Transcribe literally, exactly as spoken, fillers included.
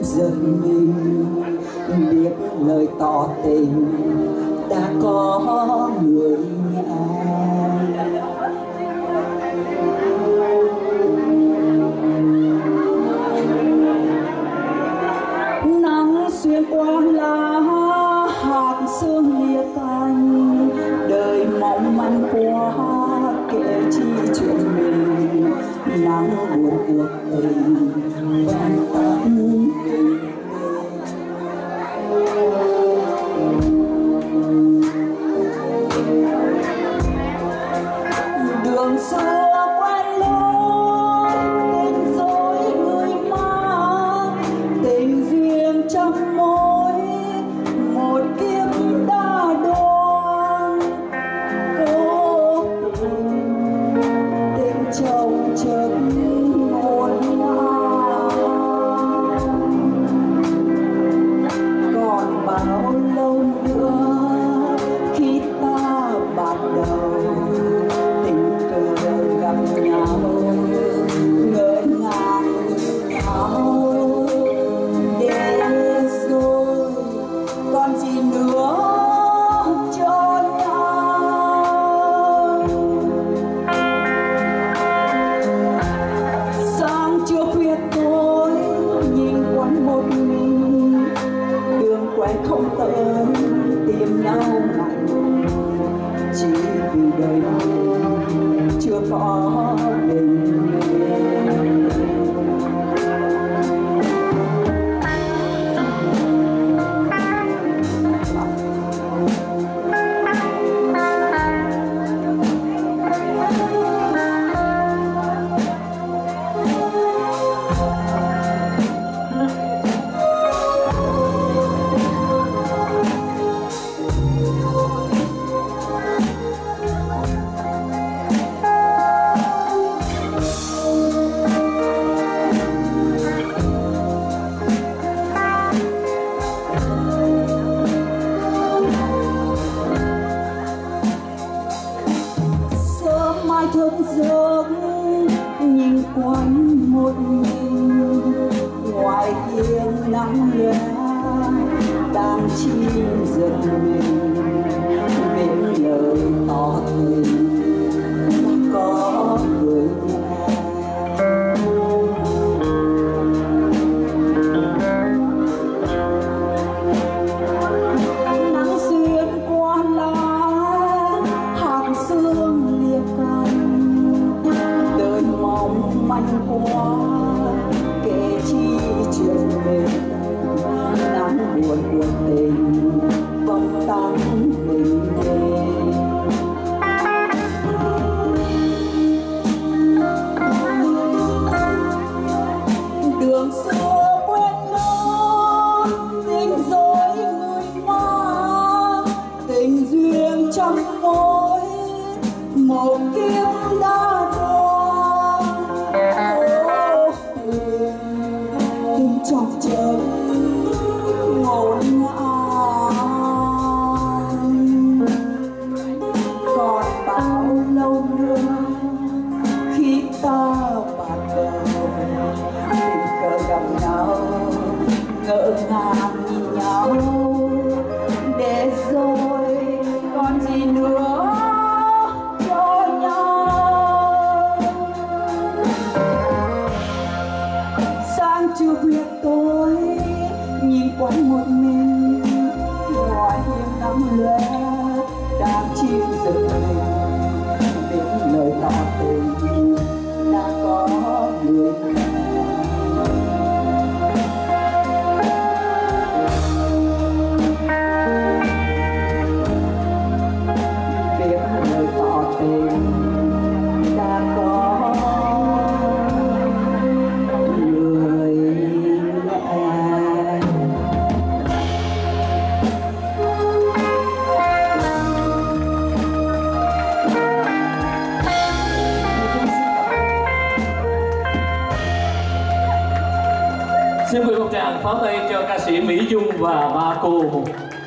giật mình, biết lời tỏ tình đã có người nghe. Nắng xuyên qua lá hạt sương lìa cành, đời mong manh qua kể chi chuyện mình. Nắng buồn cuộc tình vẫn tắt tình. Đường xưa quen lối tình dối người mang, tình duyên trăm mối một kiếp đã đoan. Cố tình tình chồng chất một ngàn, còn bao lâu nữa khi ta bắt đầu tình cờ gặp nhau, ngỡ ngàng nhau để rồi còn gì nữa cho nhau. Sáng trưa khuya tối nhìn quanh một mình, đường quen không tới tìm nhau mạnh, chỉ vì đời mình chưa có bình yên. Mai thức giấc nhìn quanh một mình, ngoài hiên nắng lóe đang chim giật mình, biết lời tỏ tình đã có người nghe. Nắng xuyên qua lá hạt sương lìa cành, đời mong manh qua kể chi chuyện mình. Nắng buồn cuộc tình vòng tan bình yên. Đường xưa quen lối tình dối người mang, tình duyên trăm mối một kiếp đã đoan. Cố tình tình chọc chở ngổn ngang, còn bao lâu nữa khi ta bắt đầu tình cờ gặp nhau, ngỡ ngàng nhìn nhau để rồi còn gì nữa cho nhau. Sáng trưa khuya tối nhìn quanh một mình, ngoài hiên nắng lóe đang chim giật mình, biết lời tỏ tình đã có người nghe. Biết lời tỏ tình đã có người nghe. Xin mời một tràng pháo tay cho ca sĩ Mỹ Dung và ba cô.